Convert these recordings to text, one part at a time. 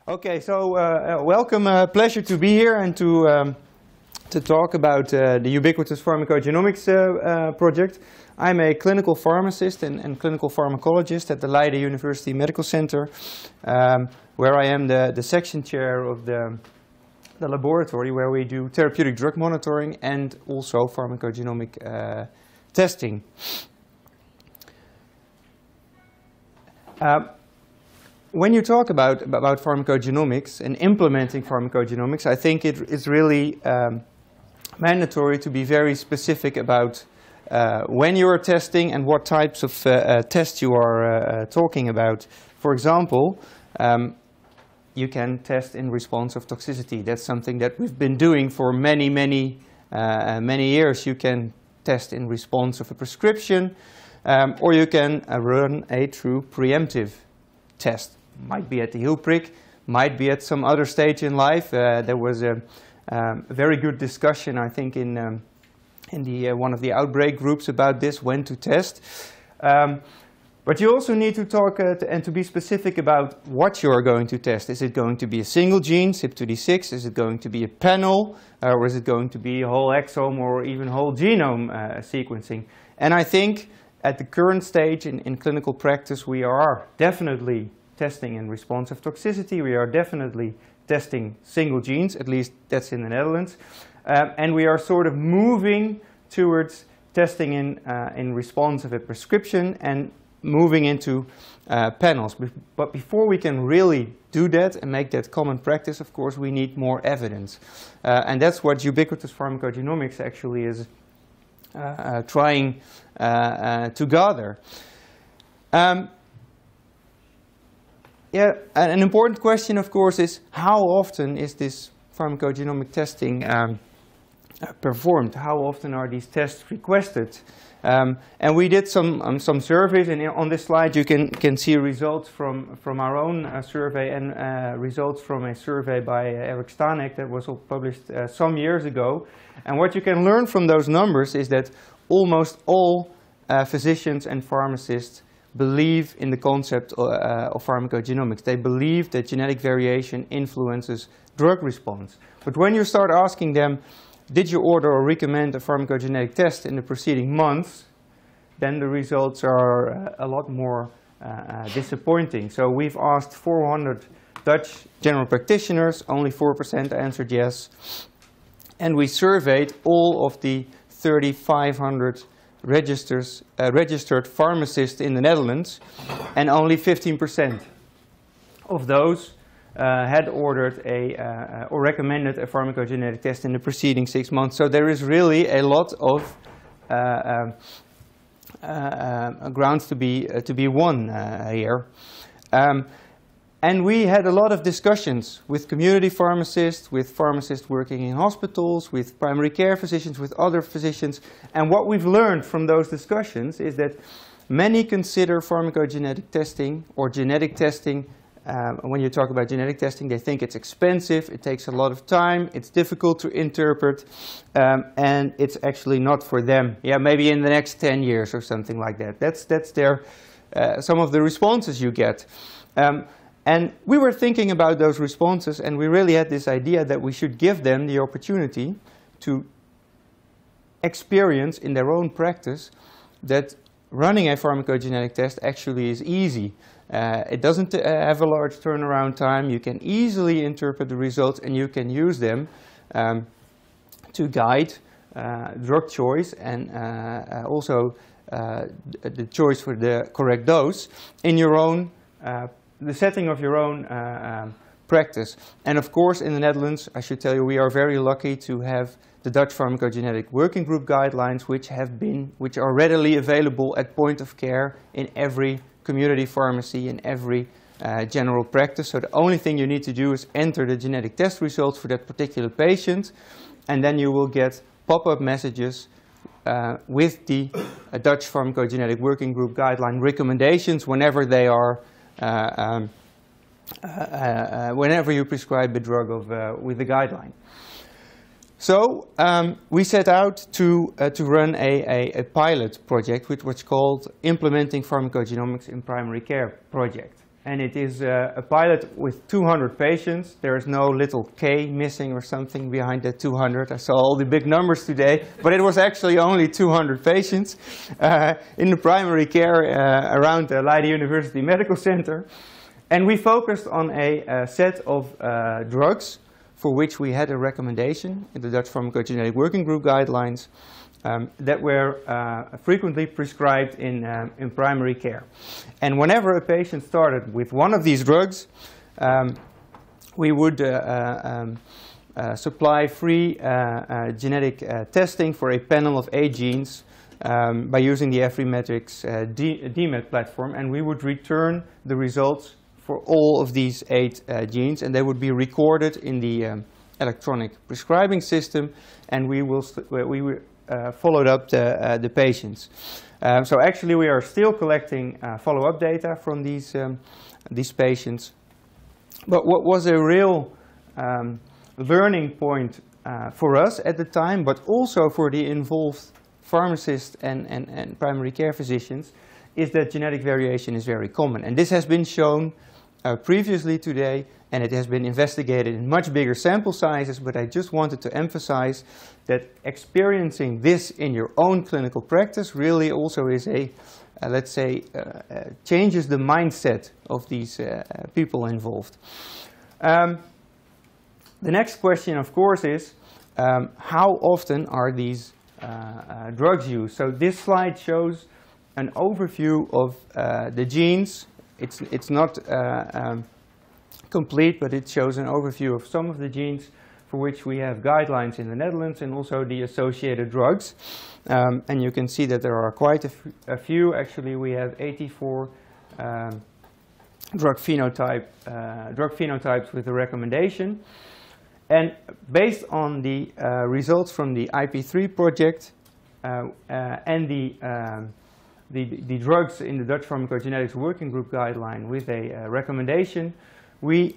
Okay, so welcome. Pleasure to be here and to talk about the ubiquitous pharmacogenomics project. I'm a clinical pharmacist and clinical pharmacologist at the Leiden University Medical Center, where I am the section chair of the laboratory where we do therapeutic drug monitoring and also pharmacogenomic testing. When you talk about pharmacogenomics and implementing pharmacogenomics, I think it is really mandatory to be very specific about when you are testing and what types of tests you are talking about. For example, you can test in response of toxicity. That's something that we've been doing for many years. You can test in response of a prescription, or you can run a true preemptive test. Might be at the heel prick, might be at some other stage in life. There was a very good discussion, I think, in the one of the outbreak groups about this, when to test. But you also need to talk and to be specific about what you are going to test. Is it going to be a single gene, CYP2D6? Is it going to be a panel? Or is it going to be a whole exome or even whole genome sequencing? And I think at the current stage in clinical practice, we are definitely testing in response of toxicity. We are definitely testing single genes, at least that's in the Netherlands. And we are sort of moving towards testing in response of a prescription and moving into panels. But before we can really do that and make that common practice, of course, we need more evidence. And that's what ubiquitous pharmacogenomics actually is trying to gather. Yeah, an important question, of course, is how often is this pharmacogenomic testing performed? How often are these tests requested? And we did some surveys, and on this slide you can see results from our own survey and results from a survey by Eric Stanek that was published some years ago. And what you can learn from those numbers is that almost all physicians and pharmacists believe in the concept of pharmacogenomics. They believe that genetic variation influences drug response. But when you start asking them, did you order or recommend a pharmacogenetic test in the preceding months, then the results are a lot more disappointing. So we've asked 400 Dutch general practitioners, only 4% answered yes. And we surveyed all of the 3,500 registered pharmacists in the Netherlands, and only 15% of those had ordered or recommended a pharmacogenetic test in the preceding 6 months. So there is really a lot of grounds to be won here. And we had a lot of discussions with community pharmacists, with pharmacists working in hospitals, with primary care physicians, with other physicians. And what we've learned from those discussions is that many consider pharmacogenetic testing or genetic testing, when you talk about genetic testing, they think it's expensive, it takes a lot of time, it's difficult to interpret, and it's actually not for them. Yeah, maybe in the next 10 years or something like that. That's their, some of the responses you get. And we were thinking about those responses, and we really had this idea that we should give them the opportunity to experience in their own practice that running a pharmacogenetic test actually is easy. It doesn't have a large turnaround time. You can easily interpret the results, and you can use them to guide drug choice and also the choice for the correct dose in your own the setting of your own practice. And of course, in the Netherlands, I should tell you, we are very lucky to have the Dutch Pharmacogenetic Working Group guidelines, which are readily available at point of care in every community pharmacy, in every general practice. So the only thing you need to do is enter the genetic test results for that particular patient, and then you will get pop-up messages with the Dutch Pharmacogenetic Working Group guideline recommendations whenever they are whenever you prescribe a drug with the guideline. So we set out to run a pilot project, which was called Implementing Pharmacogenomics in Primary Care project. and it is a pilot with 200 patients. There is no little K missing or something behind that 200. I saw all the big numbers today, but it was actually only 200 patients in the primary care around the Leiden University Medical Center. And we focused on a set of drugs for which we had a recommendation in the Dutch Pharmacogenetic Working Group guidelines that were frequently prescribed in primary care. And whenever a patient started with one of these drugs, we would supply free genetic testing for a panel of 8 genes by using the Affymetrix DMET platform, and we would return the results for all of these 8 genes, and they would be recorded in the electronic prescribing system, and we followed up the patients. So actually we are still collecting follow-up data from these patients. But what was a real learning point for us at the time, but also for the involved pharmacists and primary care physicians, is that genetic variation is very common. And this has been shown previously today, and it has been investigated in much bigger sample sizes, but I just wanted to emphasize that experiencing this in your own clinical practice really also is let's say, changes the mindset of these people involved. The next question, of course, is how often are these drugs used? So this slide shows an overview of the genes. It's not complete, but it shows an overview of some of the genes for which we have guidelines in the Netherlands, and also the associated drugs. And you can see that there are quite a few. Actually, we have 84 drug phenotypes with a recommendation. And based on the results from the IP3 project and the drugs in the Dutch Pharmacogenetics Working Group guideline with a recommendation, we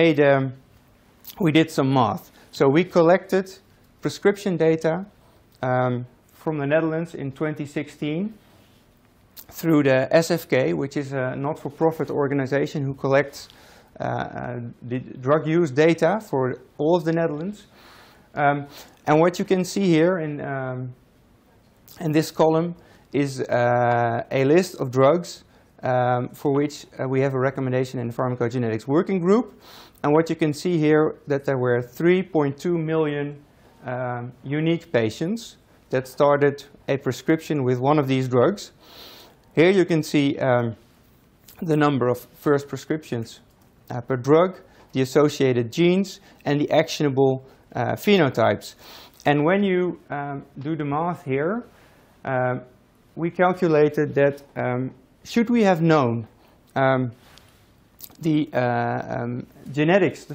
did some math. So we collected prescription data from the Netherlands in 2016 through the SFK, which is a not-for-profit organization who collects the drug use data for all of the Netherlands. And what you can see here in this column is a list of drugs for which we have a recommendation in the Pharmacogenetics Working Group. And what you can see here, that there were 3.2 million unique patients that started a prescription with one of these drugs. Here you can see the number of first prescriptions per drug, the associated genes, and the actionable phenotypes. And when you do the math here, we calculated that should we have known the genetics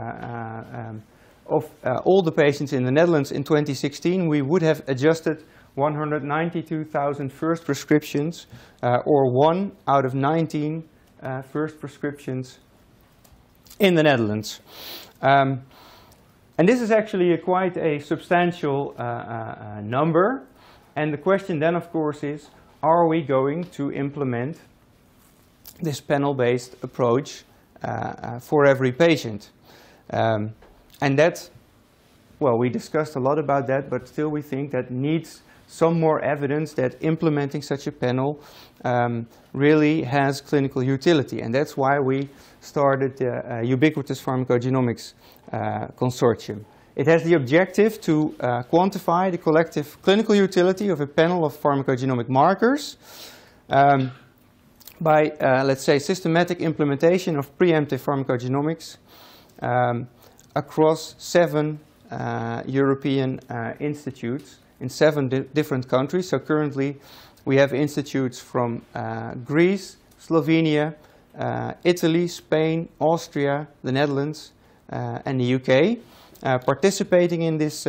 of all the patients in the Netherlands in 2016, we would have adjusted 192,000 first prescriptions, or 1 out of 19 first prescriptions in the Netherlands. And this is actually quite a substantial number. And the question then, of course, is, are we going to implement this panel-based approach for every patient? And that, well, we discussed a lot about that, but still we think that needs some more evidence that implementing such a panel really has clinical utility. And that's why we started the Ubiquitous Pharmacogenomics Consortium. It has the objective to quantify the collective clinical utility of a panel of pharmacogenomic markers by, let's say, systematic implementation of preemptive pharmacogenomics across 7 European institutes in 7 different countries. So currently we have institutes from Greece, Slovenia, Italy, Spain, Austria, the Netherlands, and the UK participating in this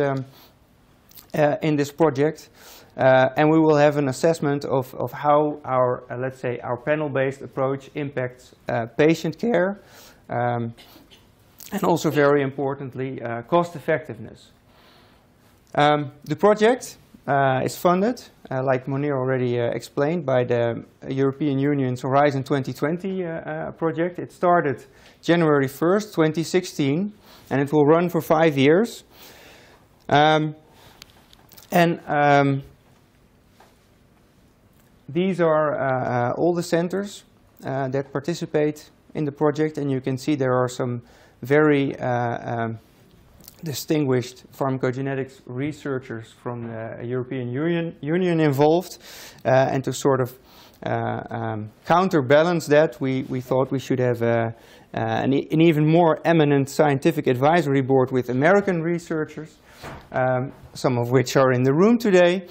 project. And we will have an assessment of how our, let's say, our panel-based approach impacts patient care, and also, very importantly, cost effectiveness. The project is funded, like Monir already explained, by the European Union's Horizon 2020 project. It started January 1st, 2016, and it will run for 5 years. These are all the centers that participate in the project, and you can see there are some very distinguished pharmacogenetics researchers from the European Union involved, and to sort of counterbalance that, we thought we should have an even more eminent scientific advisory board with American researchers, some of which are in the room today.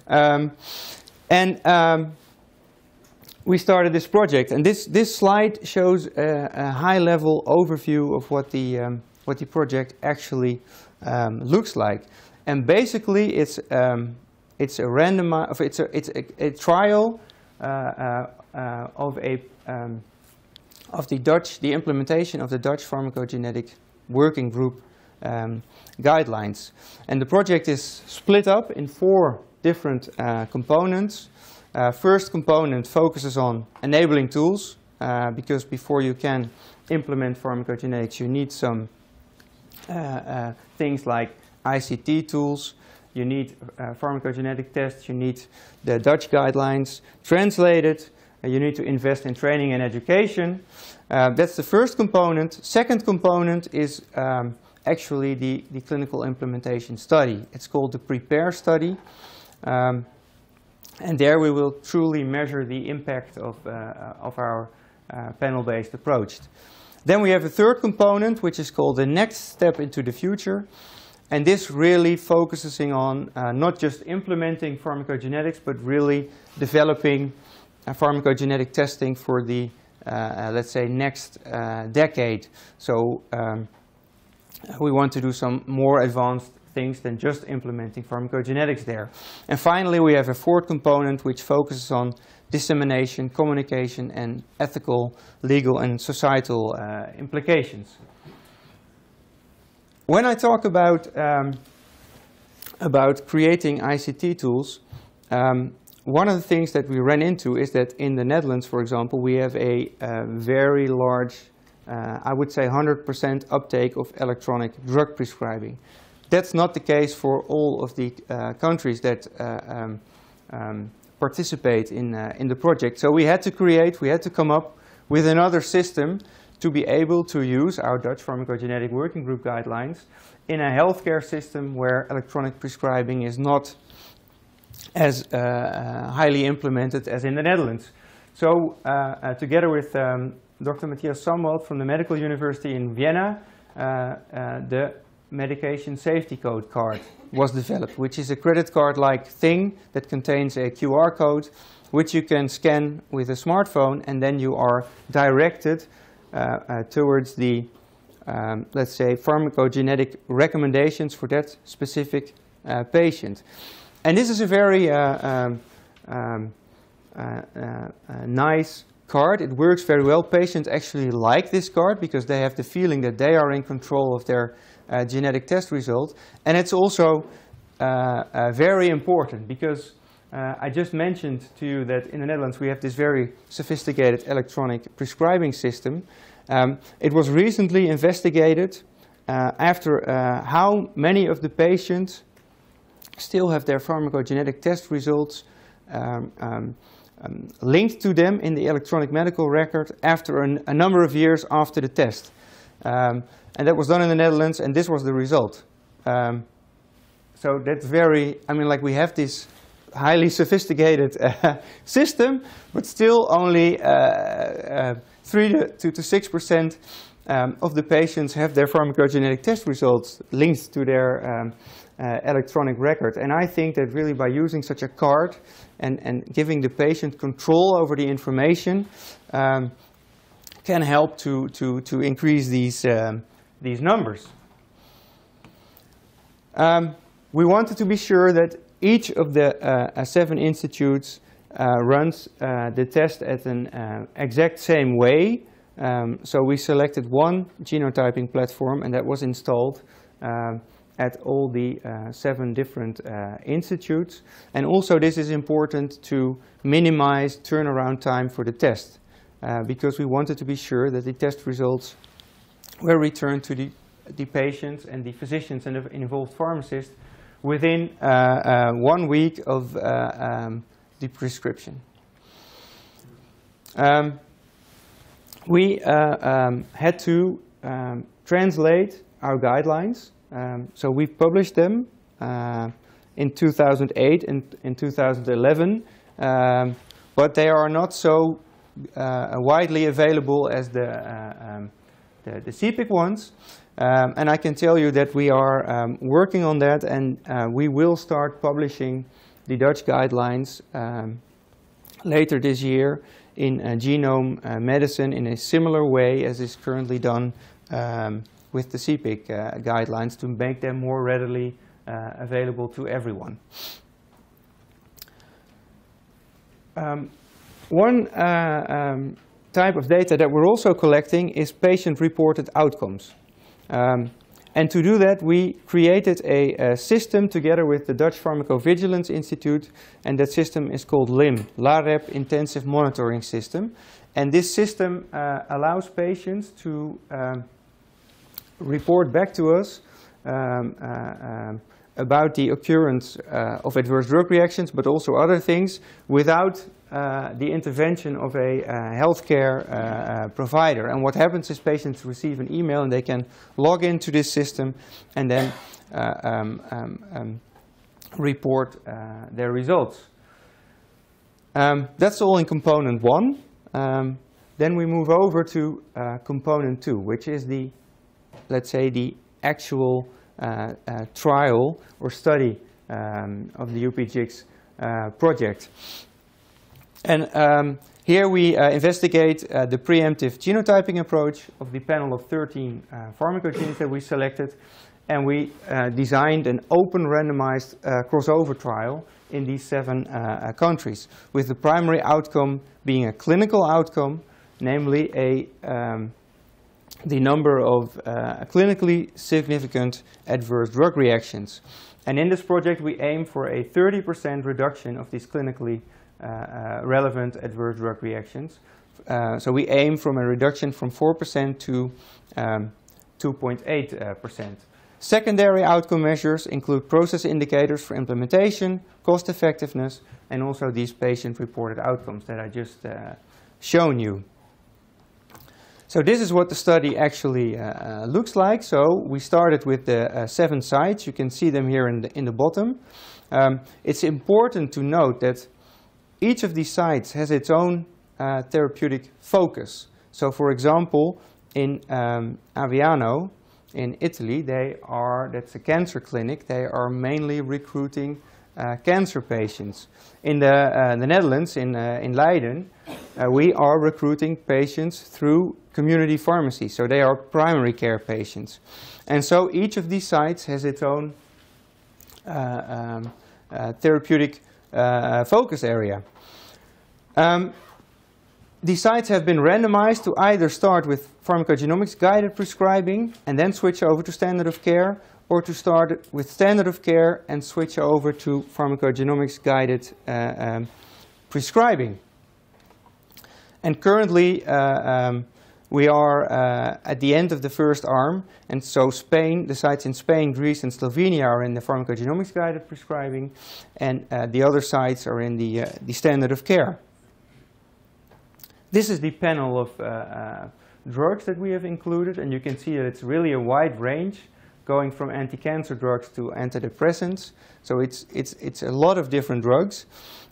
We started this project, and this slide shows a high-level overview of what the project actually looks like. And basically, it's a trial of the implementation of the Dutch Pharmacogenetic Working Group guidelines. And the project is split up in 4 different components. First component focuses on enabling tools, because before you can implement pharmacogenetics, you need some things like ICT tools, you need pharmacogenetic tests, you need the Dutch guidelines translated, you need to invest in training and education. That's the first component. Second component is actually the clinical implementation study. It's called the PREPARE study. And there we will truly measure the impact of our panel-based approach. Then we have a third component, which is called the next step into the future. And this really focuses on not just implementing pharmacogenetics, but really developing pharmacogenetic testing for the, let's say, next decade. So we want to do some more advanced things than just implementing pharmacogenetics there. And finally, we have a fourth component which focuses on dissemination, communication, and ethical, legal, and societal implications. When I talk about creating ICT tools, one of the things that we ran into is that in the Netherlands, for example, we have a very large, I would say 100% uptake of electronic drug prescribing. That's not the case for all of the countries that participate in the project. So we had to come up with another system to be able to use our Dutch Pharmacogenetic Working Group guidelines in a healthcare system where electronic prescribing is not as highly implemented as in the Netherlands. So together with Dr. Matthias Samwald from the Medical University in Vienna, the Medication Safety Code card was developed, which is a credit card-like thing that contains a QR code which you can scan with a smartphone, and then you are directed towards the, let's say, pharmacogenetic recommendations for that specific patient. And this is a very nice card. It works very well. Patients actually like this card because they have the feeling that they are in control of their genetic test result. And it's also very important because I just mentioned to you that in the Netherlands we have this very sophisticated electronic prescribing system. It was recently investigated after how many of the patients still have their pharmacogenetic test results linked to them in the electronic medical record after a number of years after the test. And that was done in the Netherlands, and this was the result. So that's very, I mean, like we have this highly sophisticated system, but still only 3 to 6% of the patients have their pharmacogenetic test results linked to their electronic record. And I think that really by using such a card and giving the patient control over the information can help to increase these numbers. We wanted to be sure that each of the 7 institutes runs the test at an exact same way. So we selected one genotyping platform, and that was installed at all the 7 different institutes. And also this is important to minimize turnaround time for the test, because we wanted to be sure that the test results were returned to the patients and the physicians and the involved pharmacists within 1 week of the prescription. We had to translate our guidelines. So we've published them in 2008 and in 2011, but they are not so widely available as the CPIC ones. And I can tell you that we are working on that, and we will start publishing the Dutch guidelines later this year in genome medicine in a similar way as is currently done with the CPIC guidelines, to make them more readily available to everyone. One type of data that we're also collecting is patient-reported outcomes. And to do that, we created a system together with the Dutch Pharmacovigilance Institute, and that system is called LIM, LAREP Intensive Monitoring System. And this system allows patients to report back to us about the occurrence of adverse drug reactions, but also other things, without the intervention of a healthcare provider. And what happens is patients receive an email and they can log into this system and then report their results. That's all in component 1. Then we move over to component 2, which is the, let's say, the actual trial or study of the UPGIX project. And here we investigate the preemptive genotyping approach of the panel of 13 pharmacogenes that we selected, and we designed an open randomized crossover trial in these 7 countries, with the primary outcome being a clinical outcome, namely the number of clinically significant adverse drug reactions. And in this project we aim for a 30% reduction of these clinically relevant adverse drug reactions. So we aim from a reduction from 4% to 2.8%. Secondary outcome measures include process indicators for implementation, cost effectiveness, and also these patient-reported outcomes that I just shown you. So this is what the study actually looks like. So we started with the 7 sites. You can see them here in the bottom. It's important to note that each of these sites has its own therapeutic focus. So for example, in Aviano in Italy, that's a cancer clinic, they are mainly recruiting cancer patients. In the Netherlands, in Leiden, we are recruiting patients through community pharmacy, so they are primary care patients. And so each of these sites has its own therapeutic focus area. These sites have been randomized to either start with pharmacogenomics guided prescribing and then switch over to standard of care, or to start with standard of care and switch over to pharmacogenomics guided prescribing. And currently we are at the end of the first arm, and so Spain, the sites in Spain, Greece and Slovenia are in the pharmacogenomics guided prescribing, and the other sites are in the standard of care. This is the panel of drugs that we have included, and you can see that it's really a wide range, going from anti-cancer drugs to antidepressants. So it's a lot of different drugs.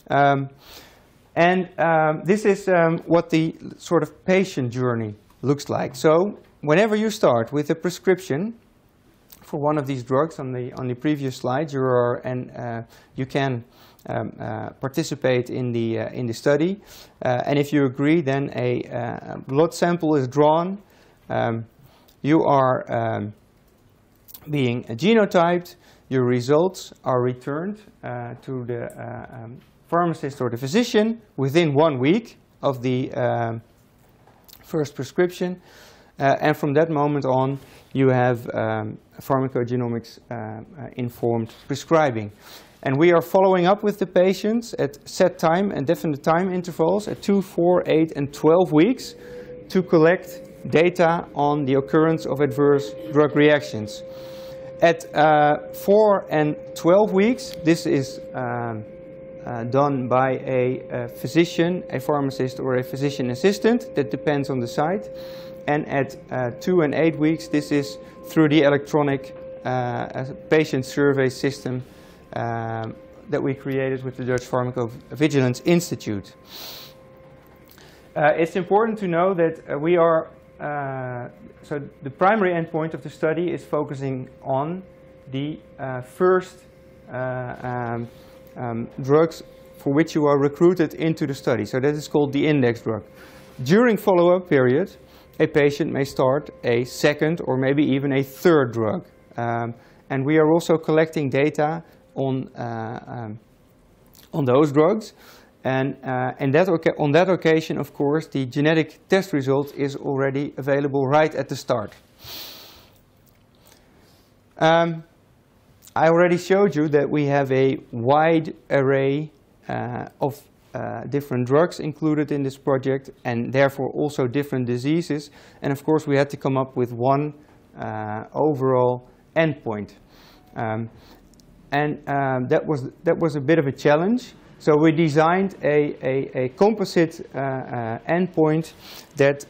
This is what the sort of patient journey looks like. So whenever you start with a prescription for one of these drugs on the previous slide, you can participate in the study, and if you agree, then a blood sample is drawn. You are being genotyped. Your results are returned to the pharmacist or the physician within 1 week of the first prescription. And from that moment on, you have pharmacogenomics informed prescribing. And we are following up with the patients at set time and definite time intervals at 2, 4, 8, and 12 weeks to collect data on the occurrence of adverse drug reactions. At 4 and 12 weeks, this is done by a physician, a pharmacist, or a physician assistant. That depends on the site. And at 2 and 8 weeks, this is through the electronic patient survey system that we created with the Dutch Pharmacovigilance Institute. It's important to know that we are, so the primary endpoint of the study is focusing on the first drugs for which you are recruited into the study. So that is called the index drug. During follow-up period, a patient may start a second or maybe even a third drug. And we are also collecting data on those drugs. And on that occasion, of course, the genetic test result is already available right at the start. I already showed you that we have a wide array of different drugs included in this project, and therefore also different diseases. And of course, we had to come up with one overall endpoint. That was a bit of a challenge. So we designed a composite endpoint that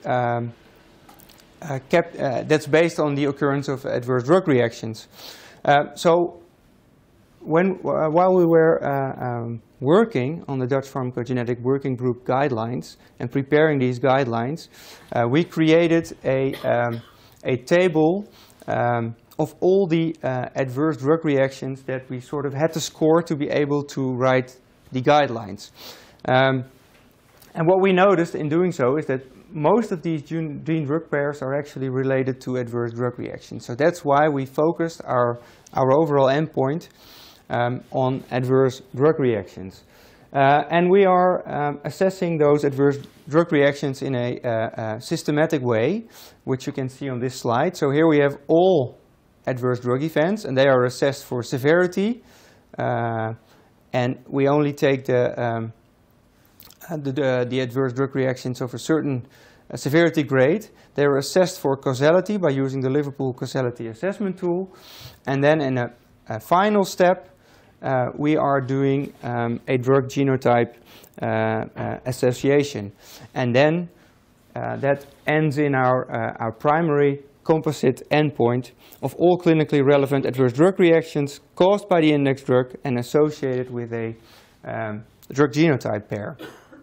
that's based on the occurrence of adverse drug reactions. So while we were working on the Dutch Pharmacogenetic Working Group guidelines and preparing these guidelines, we created a table of all the adverse drug reactions that we sort of had to score to be able to write the guidelines. And what we noticed in doing so is that most of these gene-drug pairs are actually related to adverse drug reactions. So that's why we focused our overall endpoint on adverse drug reactions. And we are assessing those adverse drug reactions in a systematic way, which you can see on this slide. So here we have all adverse drug events, and they are assessed for severity. And we only take the adverse drug reactions of a certain severity grade. They are assessed for causality by using the Liverpool Causality Assessment Tool. And then in a final step, we are doing a drug genotype association. And then that ends in our primary composite endpoint of all clinically relevant adverse drug reactions caused by the index drug and associated with a drug genotype pair.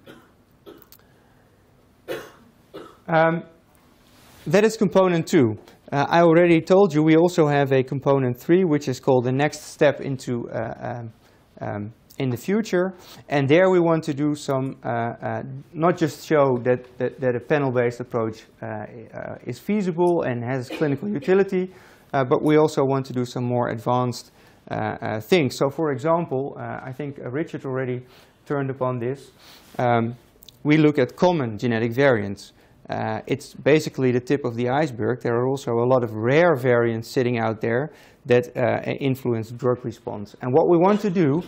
That is component 2. I already told you we also have a component 3, which is called the next step into in the future. And there we want to do some, not just show that a panel-based approach is feasible and has clinical utility, but we also want to do some more advanced things. So for example, I think Richard already turned upon this. We look at common genetic variants. It's basically the tip of the iceberg. There are also a lot of rare variants sitting out there that influence drug response. And what we want to do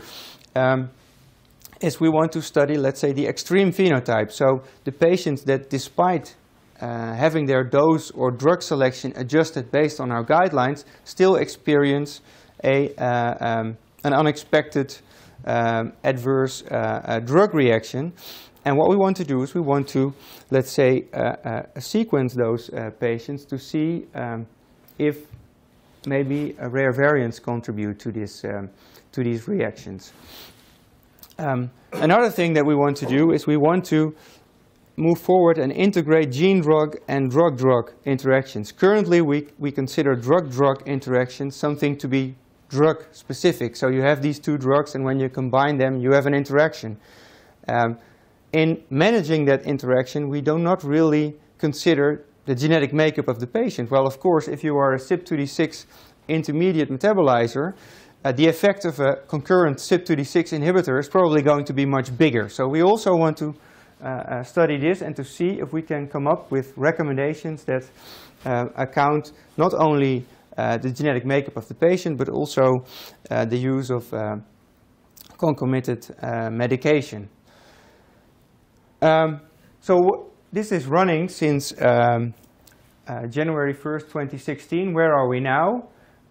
is we want to study, let's say, the extreme phenotype. So the patients that, despite having their dose or drug selection adjusted based on our guidelines, still experience an unexpected adverse drug reaction. And what we want to do is we want to, let's say, sequence those patients to see if maybe rare variants contribute to this, to these reactions. Another thing that we want to do is we want to move forward and integrate gene-drug and drug-drug interactions. Currently, we consider drug-drug interactions something to be drug-specific. So you have these two drugs, and when you combine them, you have an interaction. In managing that interaction, we do not really consider the genetic makeup of the patient. Well, of course, if you are a CYP2D6 intermediate metabolizer, the effect of a concurrent CYP2D6 inhibitor is probably going to be much bigger. So we also want to study this and to see if we can come up with recommendations that account not only the genetic makeup of the patient, but also the use of concomitant medication. So this is running since January 1st, 2016. Where are we now?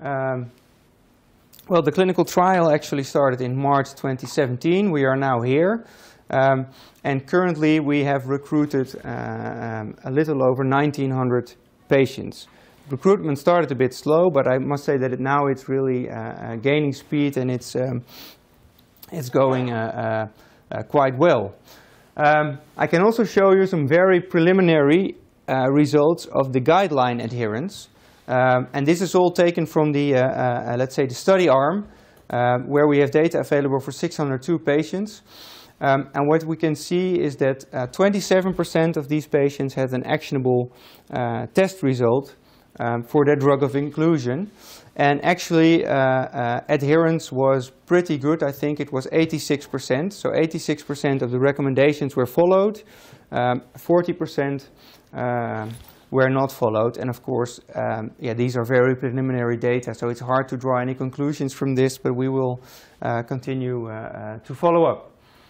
Well, the clinical trial actually started in March 2017. We are now here. And currently we have recruited a little over 1,900 patients. Recruitment started a bit slow, but I must say that now it's really gaining speed, and it's going quite well. I can also show you some very preliminary results of the guideline adherence. And this is all taken from the, let's say, the study arm, where we have data available for 602 patients. And what we can see is that 27% of these patients had an actionable test result for their drug of inclusion. And actually, adherence was pretty good. I think it was 86%. So 86% of the recommendations were followed. 40% were not followed. And of course, yeah, these are very preliminary data, so it's hard to draw any conclusions from this, but we will continue to follow up.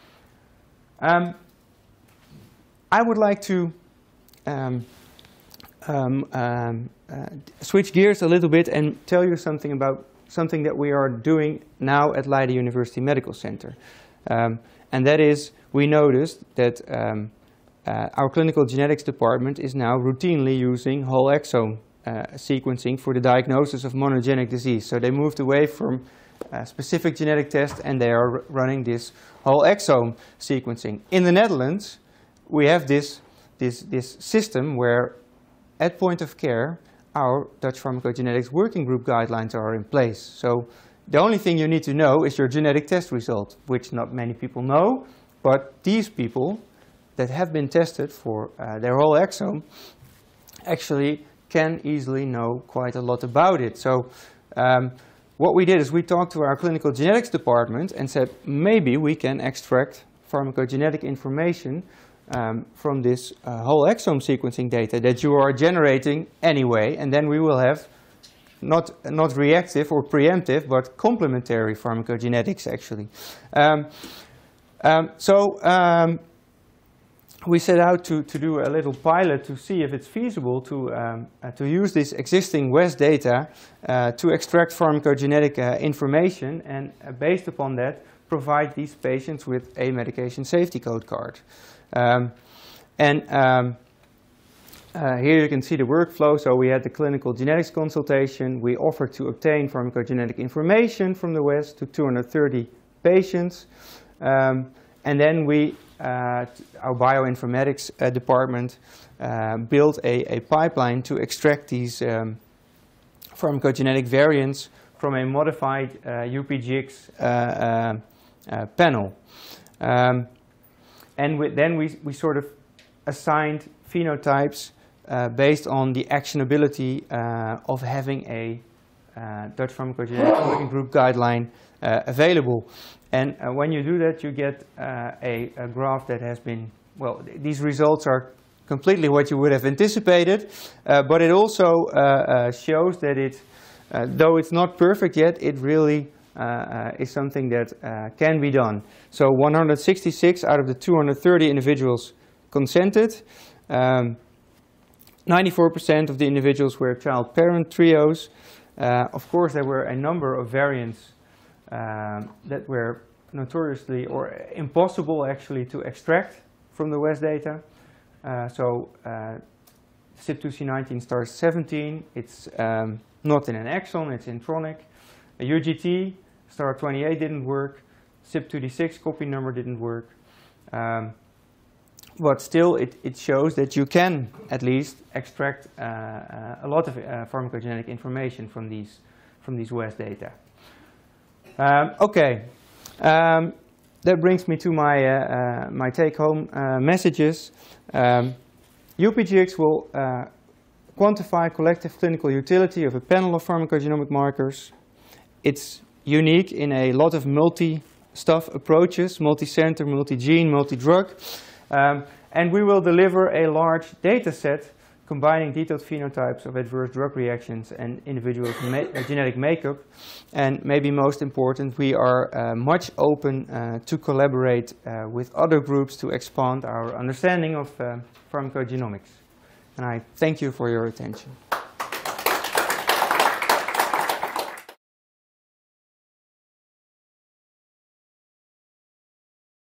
I would like to switch gears a little bit and tell you something about something that we are doing now at Leiden University Medical Center. And that is, we noticed that our clinical genetics department is now routinely using whole exome sequencing for the diagnosis of monogenic disease. So they moved away from specific genetic tests, and they are running this whole exome sequencing. In the Netherlands, we have this system where at point of care, our Dutch pharmacogenetics working group guidelines are in place. So the only thing you need to know is your genetic test result, which not many people know, but these people that have been tested for their whole exome actually can easily know quite a lot about it. So what we did is we talked to our clinical genetics department and said, maybe we can extract pharmacogenetic information from this whole exome sequencing data that you are generating anyway, and then we will have not reactive or preemptive, but complementary pharmacogenetics actually. We set out to do a little pilot to see if it's feasible to use this existing West data to extract pharmacogenetic information, and based upon that, provide these patients with a medication safety code card. Here you can see the workflow. So we had the clinical genetics consultation. We offered to obtain pharmacogenetic information from the West to 230 patients. And then we, our bioinformatics department, built a pipeline to extract these pharmacogenetic variants from a modified UPGX panel. And then we sort of assigned phenotypes based on the actionability of having a Dutch pharmacogenetics working group guideline available. And when you do that, you get a graph that has been, well, these results are completely what you would have anticipated, but it also shows that it, though it's not perfect yet, it really is something that can be done. So 166 out of the 230 individuals consented. 94% of the individuals were child-parent trios. Of course, there were a number of variants that were notoriously or impossible actually to extract from the West data. CYP2C19 star 17, it's not in an exon, it's intronic. A UGT star 28 didn't work. CYP2D6 copy number didn't work. But still, it shows that you can at least extract a lot of pharmacogenetic information from these West data. Okay, that brings me to my my take-home messages. UPGX will quantify collective clinical utility of a panel of pharmacogenomic markers. It's unique in a lot of multi-stuff approaches, multi-center, multi-gene, multi-drug. And we will deliver a large data set combining detailed phenotypes of adverse drug reactions and individual genetic makeup. And maybe most important, we are much open to collaborate with other groups to expand our understanding of pharmacogenomics. And I thank you for your attention.